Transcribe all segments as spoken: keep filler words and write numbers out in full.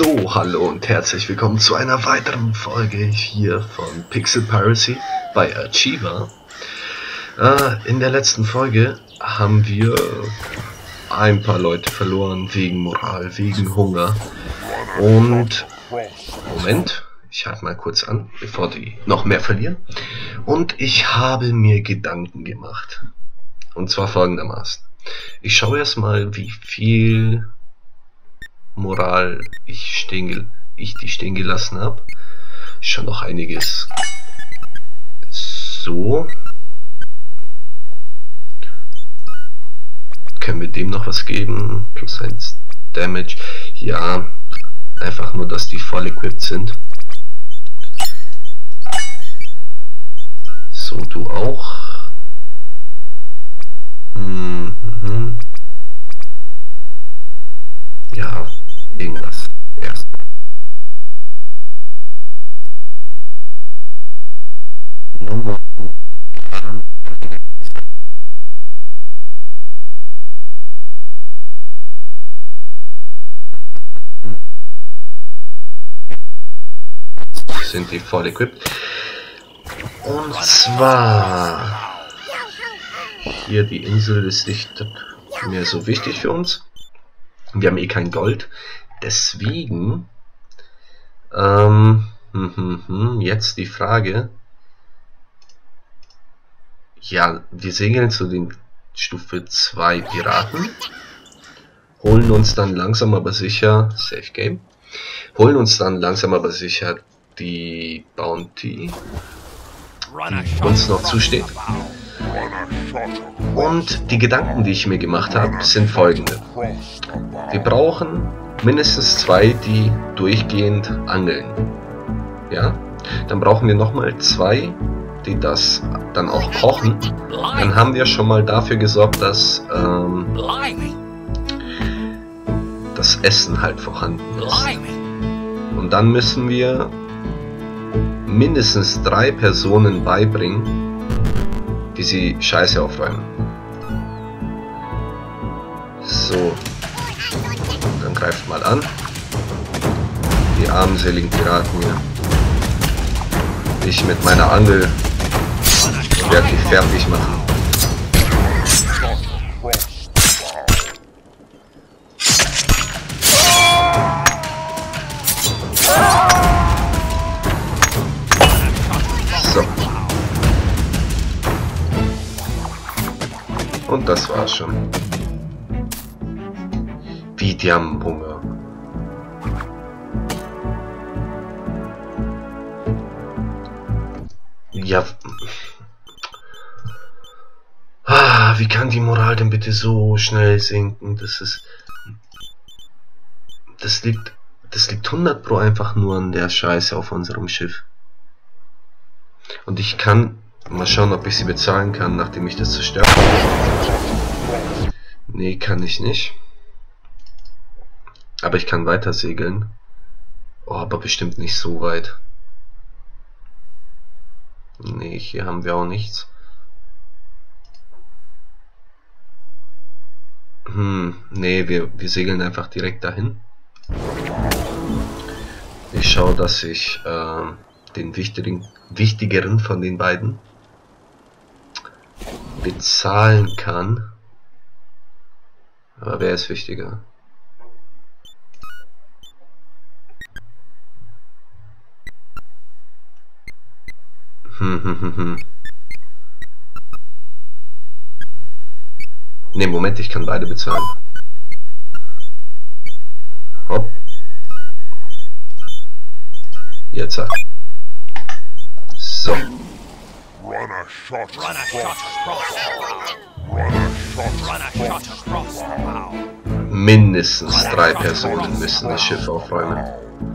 So, hallo und herzlich willkommen zu einer weiteren Folge hier von Pixel Piracy bei Achiever. Äh, in der letzten Folge haben wir ein paar Leute verloren wegen Moral, wegen Hunger. Und Moment, ich halte mal kurz an, bevor die noch mehr verlieren. Und ich habe mir Gedanken gemacht. Und zwar folgendermaßen. Ich schaue erstmal, wie viel Moral ich, stehen, ich die stehen gelassen habe. Schon noch einiges. So. Können wir dem noch was geben? Plus eins Damage. Ja, einfach nur, dass die voll equipped sind. So, du auch. Mhm. Ja, irgendwas. Erst. Nummer. Sind die voll equipped. Und zwar hier die Insel ist nicht mehr so wichtig für uns. Wir haben eh kein Gold. Deswegen ähm, hm, hm, hm, jetzt die Frage. Ja, wir segeln zu den Stufe zwei Piraten. Holen uns dann langsam aber sicher Safe Game. Holen uns dann langsam aber sicher die Bounty, die uns noch zusteht. Und die Gedanken, die ich mir gemacht habe, sind folgende. Wir brauchen mindestens zwei, die durchgehend angeln. Ja, dann brauchen wir nochmal zwei, die das dann auch kochen. Dann haben wir schon mal dafür gesorgt, dass ähm, das Essen halt vorhanden ist. Und dann müssen wir mindestens drei Personen beibringen, die sie Scheiße aufräumen. So, dann greift mal an. Die armseligen Piraten hier. Ich mit meiner Angel werde die fertig machen. So. Und das war's schon. Wie, die haben Hunger. Ja. Ah, wie kann die Moral denn bitte so schnell sinken? Das ist. Das liegt. Das liegt hundert Pro einfach nur an der Scheiße auf unserem Schiff. Und ich kann mal schauen, ob ich sie bezahlen kann, nachdem ich das zerstört habe. Nee, kann ich nicht. Aber ich kann weiter segeln. Oh, aber bestimmt nicht so weit. Nee, hier haben wir auch nichts. Hm, nee, wir, wir segeln einfach direkt dahin. Ich schaue, dass ich äh, den wichtigen, wichtigeren von den beiden bezahlen kann. Aber wer ist wichtiger? Hm, hm, hm, hm. Ne, Moment, ich kann beide bezahlen. Hopp. Jetzt. So. Mindestens drei Personen müssen das Schiff aufräumen.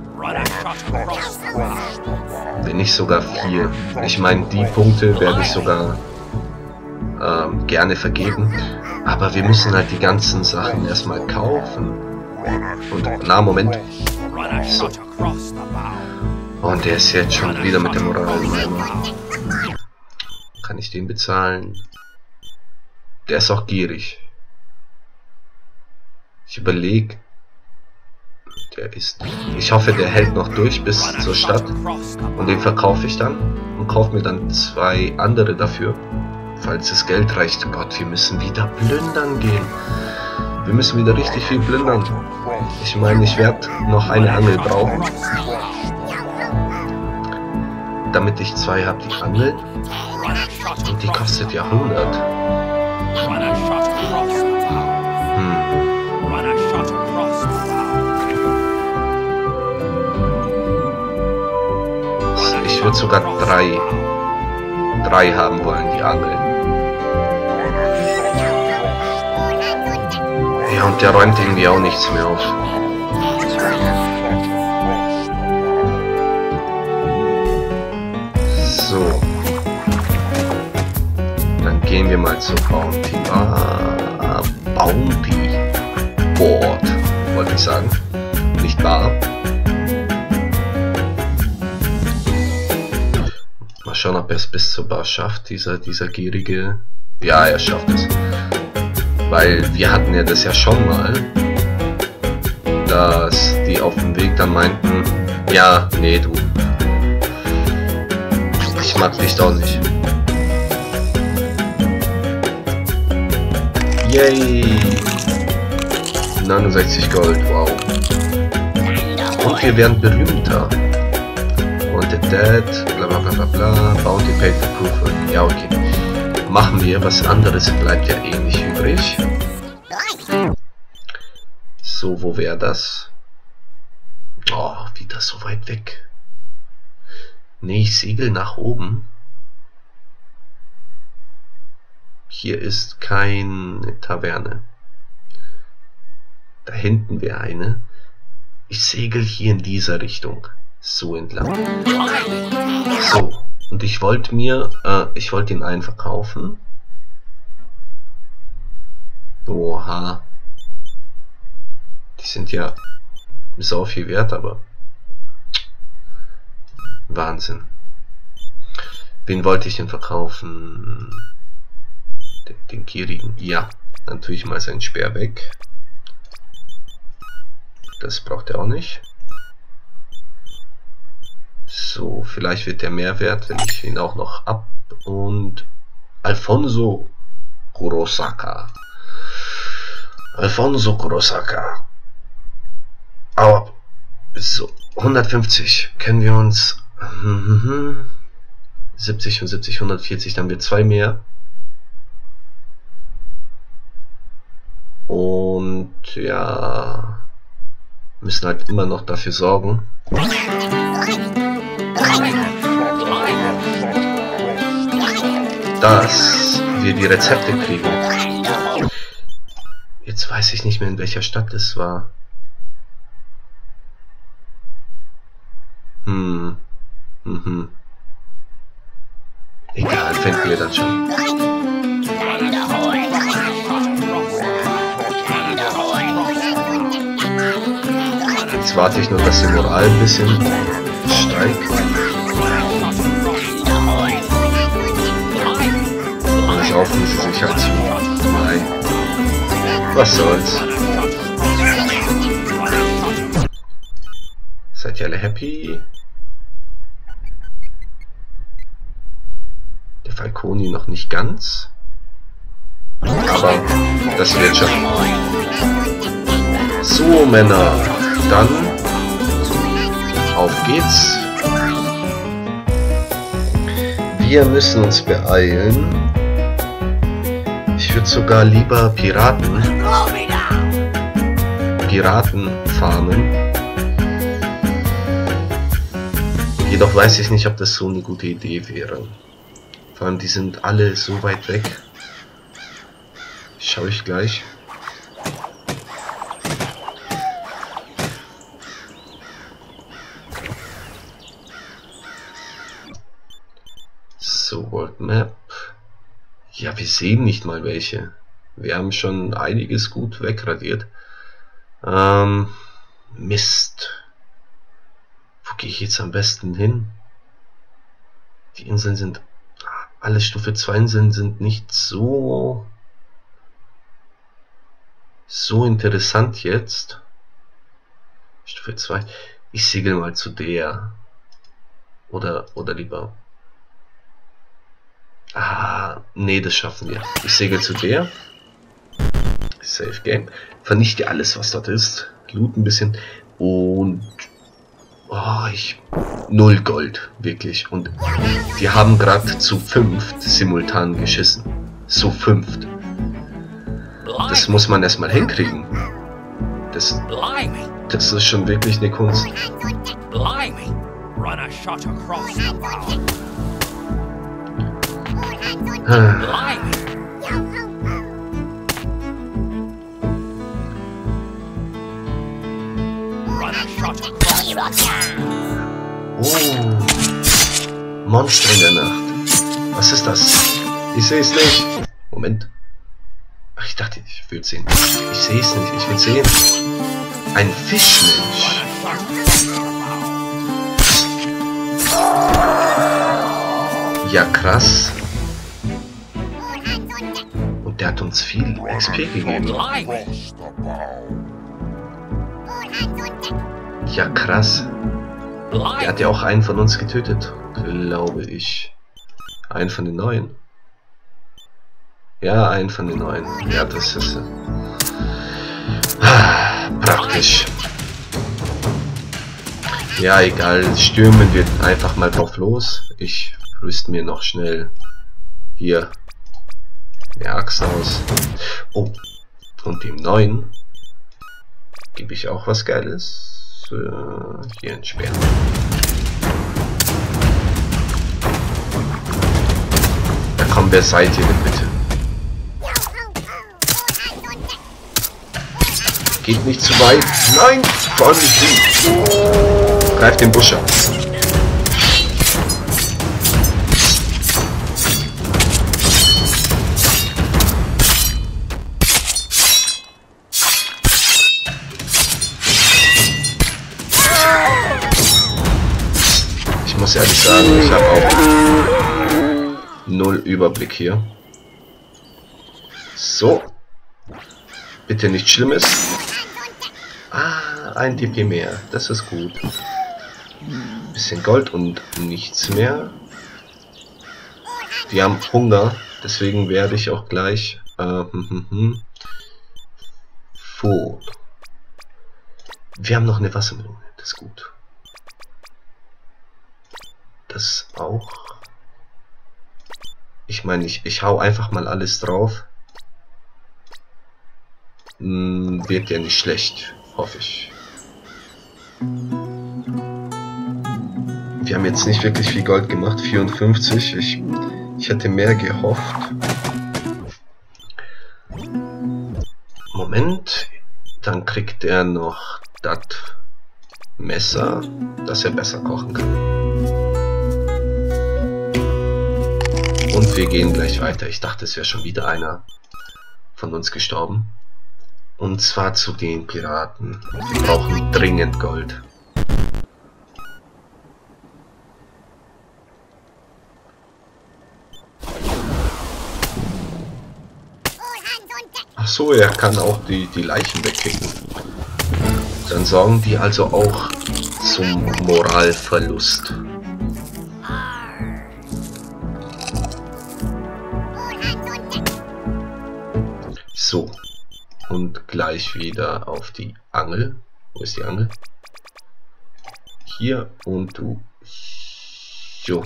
Wenn nicht sogar vier. Ich meine, die Punkte werde ich sogar ähm, gerne vergeben. Aber wir müssen halt die ganzen Sachen erstmal kaufen. Und, na, Moment. So. Und der ist jetzt schon wieder mit der Moral im Eimer. Kann ich den bezahlen? Der ist auch gierig. Ich überlege. Der ist... Ich hoffe, der hält noch durch bis zur Stadt. Und den verkaufe ich dann. Und kaufe mir dann zwei andere dafür. Falls das Geld reicht. Oh Gott, wir müssen wieder plündern gehen. Wir müssen wieder richtig viel plündern. Ich meine, ich werde noch eine Angel brauchen. Damit ich zwei habe, die Angel. Und die kostet ja hundert. Hm. Ich würde sogar drei, drei haben wollen, die Angeln. Ja, und der räumt irgendwie auch nichts mehr auf. So. Dann gehen wir mal zur Bounty. Ah, Bounty Board, wollte ich sagen. Nicht wahr? Mal schauen, ob er es bis zur Bar schafft, dieser, dieser gierige. Ja, er schafft es. Weil wir hatten ja das ja schon mal, dass die auf dem Weg dann meinten, ja, nee, du, ich mag dich doch nicht. Yay! neunundsechzig Gold, wow. Und wir werden berühmter. Wanted Dead, bla bla bla bla bla, Bounty Paid for Proof. Ja, okay. Machen wir, was anderes bleibt ja eh nicht übrig. So, wo wäre das? Oh, wieder so weit weg. Nee, ich segel nach oben. Hier ist keine Taverne. Da hinten wäre eine. Ich segel hier in dieser Richtung. So entlang. So. Und ich wollte mir, äh, ich wollte den einen verkaufen. Oha. Die sind ja so viel wert, aber Wahnsinn. Wen wollte ich denn verkaufen? Den, den gierigen. Ja, dann tue ich mal seinen Speer weg. Das braucht er auch nicht. So, vielleicht wird der mehr wert, wenn ich ihn auch noch ab und Alfonso Kurosaka. Alfonso Kurosaka. Aber so, hundertfünfzig können wir uns siebzig und siebzig, hundertvierzig, dann wird zwei mehr. Und ja, müssen halt immer noch dafür sorgen, dass wir die Rezepte kriegen. Jetzt weiß ich nicht mehr, in welcher Stadt es war. Hm. Mhm. Egal, finden wir dann schon. Jetzt warte ich nur, dass die Moral ein bisschen steigt. Und das laufen sie sich halt zu. Nein. Was soll's. Seid ihr alle happy? Der Falconi noch nicht ganz. Aber das wird schon. So, Männer. Dann auf geht's. Wir müssen uns beeilen. Ich würde sogar lieber Piraten Piraten farmen. Jedoch weiß ich nicht, ob das so eine gute Idee wäre. Vor allem, die sind alle so weit weg. Schaue ich gleich. So, World Map. Ja, wir sehen nicht mal welche. Wir haben schon einiges gut wegradiert. Ähm, Mist. Wo gehe ich jetzt am besten hin? Die Inseln sind... Alle Stufe zwei Inseln sind nicht so... so interessant jetzt. Stufe zwei. Ich segel mal zu der. Oder, oder lieber... Ah, nee, das schaffen wir. Ich segel zu der. Safe Game. Vernichte alles, was dort ist. Loot ein bisschen. Und... Oh, ich... Null Gold. Wirklich. Und wir haben gerade zu fünft simultan geschissen. Zu fünft. Das muss man erstmal hinkriegen. Das... Das ist schon wirklich eine Kunst. Ah. Oh. Monster in der Nacht. Was ist das? Ich sehe es nicht. Moment. Ach, ich dachte, ich würde sehen. Ich sehe es nicht. Ich will sehen. Ein Fischmensch. Ja, krass. Und der hat uns viel X P gegeben. Ja, krass. Der hat ja auch einen von uns getötet, glaube ich. Einen von den Neuen. Ja, einen von den Neuen. Ja, das ist... Ah, praktisch. Ja, egal. Stürmen wir einfach mal drauf los. Ich rüste mir noch schnell hier eine Axt aus. Oh, und dem Neuen gebe ich auch was Geiles. Äh, hier ein Speer. Da kommen wir, seid ihr denn bitte? Geht nicht zu weit. Nein! Vor allem nicht. Greift den Busch an. Ich muss ehrlich sagen, ich habe auch null Überblick hier. So. Bitte nichts Schlimmes. Ah, ein D P mehr. Das ist gut. Bisschen Gold und nichts mehr. Wir haben Hunger, deswegen werde ich auch gleich äh, hm, hm, hm. Vor. Wir haben noch eine Wassermelone, das ist gut. Das auch. Ich meine, ich, ich hau einfach mal alles drauf. Hm, wird ja nicht schlecht, hoffe ich. Wir haben jetzt nicht wirklich viel Gold gemacht, vierundfünfzig. Ich, ich hätte mehr gehofft. Moment, dann kriegt er noch das Messer, dass er besser kochen kann. Und wir gehen gleich weiter. Ich dachte, es wäre schon wieder einer von uns gestorben. Und zwar zu den Piraten. Wir brauchen dringend Gold. Ach so, er kann auch die, die Leichen wegkicken. Dann sorgen die also auch zum Moralverlust. So. Und gleich wieder auf die Angel. Wo ist die Angel? Hier und du. So.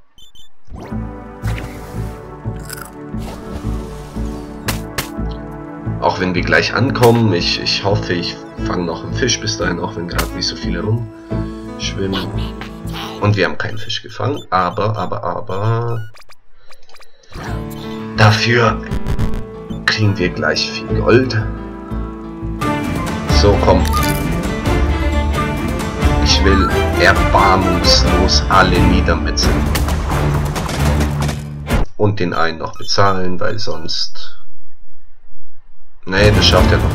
Auch wenn wir gleich ankommen, ich, ich hoffe, ich fange noch einen Fisch bis dahin, auch wenn gerade nicht so viele rumschwimmen. Und wir haben keinen Fisch gefangen, aber, aber, aber... Dafür kriegen wir gleich viel Gold. So, komm. Ich will erbarmungslos alle niedermetzeln. Und den einen noch bezahlen, weil sonst... Nee, das schafft er noch.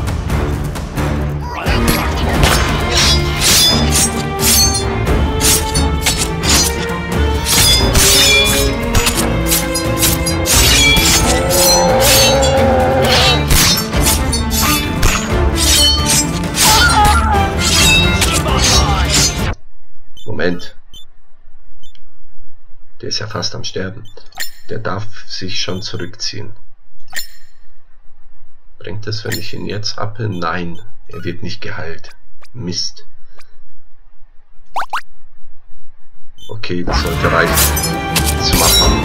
Moment. Der ist ja fast am Sterben. Der darf sich schon zurückziehen. Bringt es, wenn ich ihn jetzt abhil? Nein, er wird nicht geheilt. Mist. Okay, das sollte reichen. Zu machen.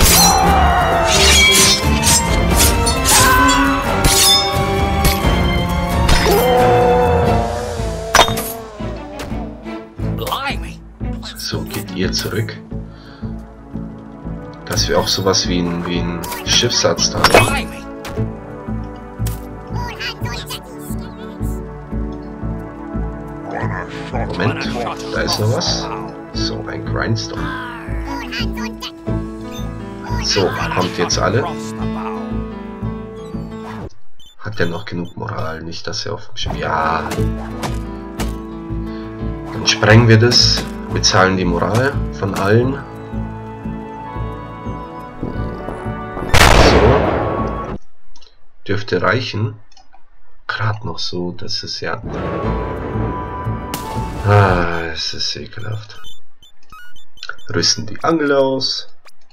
So, geht ihr zurück. Dass wir auch sowas wie ein, wie ein Schiffsarzt haben. Moment, da ist noch was. So, ein Grindstone. So, kommt jetzt alle. Hat er noch genug Moral? Nicht, dass er auf dem Schiff... Ja. Dann sprengen wir das. Wir zahlen die Moral von allen. So. Dürfte reichen. Gerade noch so, das ist ja... Ah, es ist ekelhaft. Rüsten die Angel aus.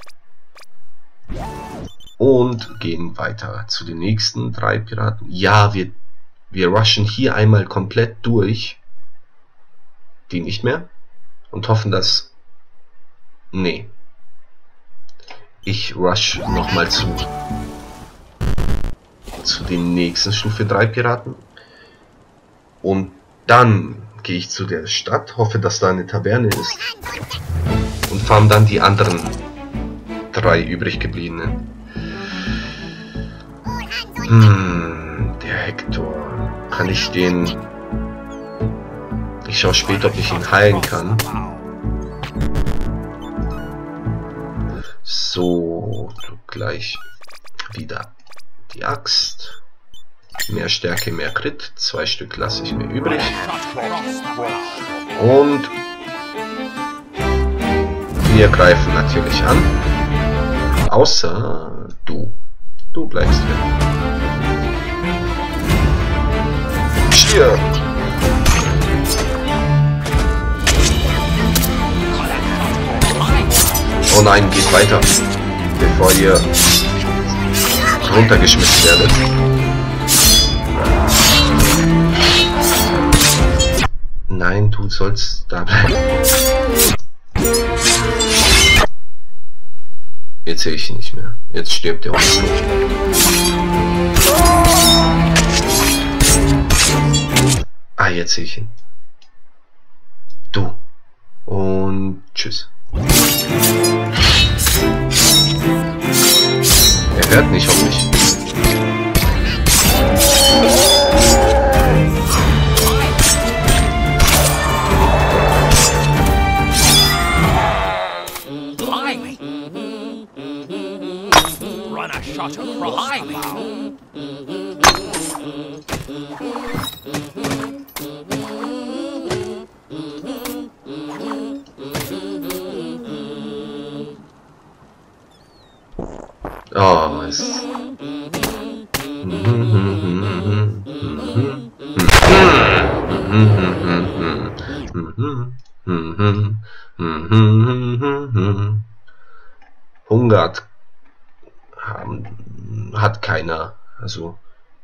Und gehen weiter zu den nächsten drei Piraten. Ja, wir, wir rushen hier einmal komplett durch. Die nicht mehr. Und hoffen, dass... Nee. Ich rush nochmal zu... zu den nächsten Stufe drei Piraten. Und dann gehe ich zu der Stadt, hoffe, dass da eine Taverne ist. Und farm dann die anderen drei übrig gebliebenen. Hm, der Hector. Kann ich den... Ich schaue später, ob ich ihn heilen kann. So, gleich wieder die Axt. Mehr Stärke, mehr Crit. Zwei Stück lasse ich mir übrig. Und wir greifen natürlich an. Außer du. Du bleibst hier. Stier! Oh nein, geht weiter, bevor ihr runtergeschmissen werdet. Nein, du sollst da bleiben. Jetzt sehe ich ihn nicht mehr. Jetzt stirbt er uns. Ah, jetzt sehe ich ihn. Du. Und tschüss. Er hört nicht auf mich. Run a shot across the bow. Oh, es... Hunger hat, hat keiner. Also...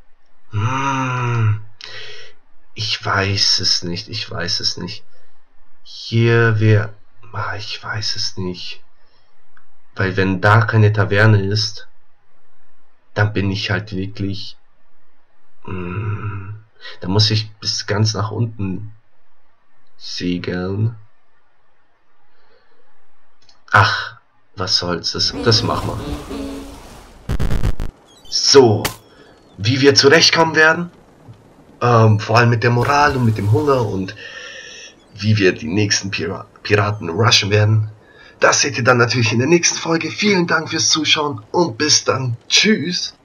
Ich weiß es nicht, ich weiß es nicht. Hier wäre... Ich weiß es nicht. Weil wenn da keine Taverne ist, dann bin ich halt wirklich... Mh, da muss ich bis ganz nach unten segeln. Ach, was soll's, das, das machen wir. So, wie wir zurechtkommen werden, ähm, vor allem mit der Moral und mit dem Hunger und wie wir die nächsten Pir Piraten rushen werden, das seht ihr dann natürlich in der nächsten Folge. Vielen Dank fürs Zuschauen und bis dann. Tschüss.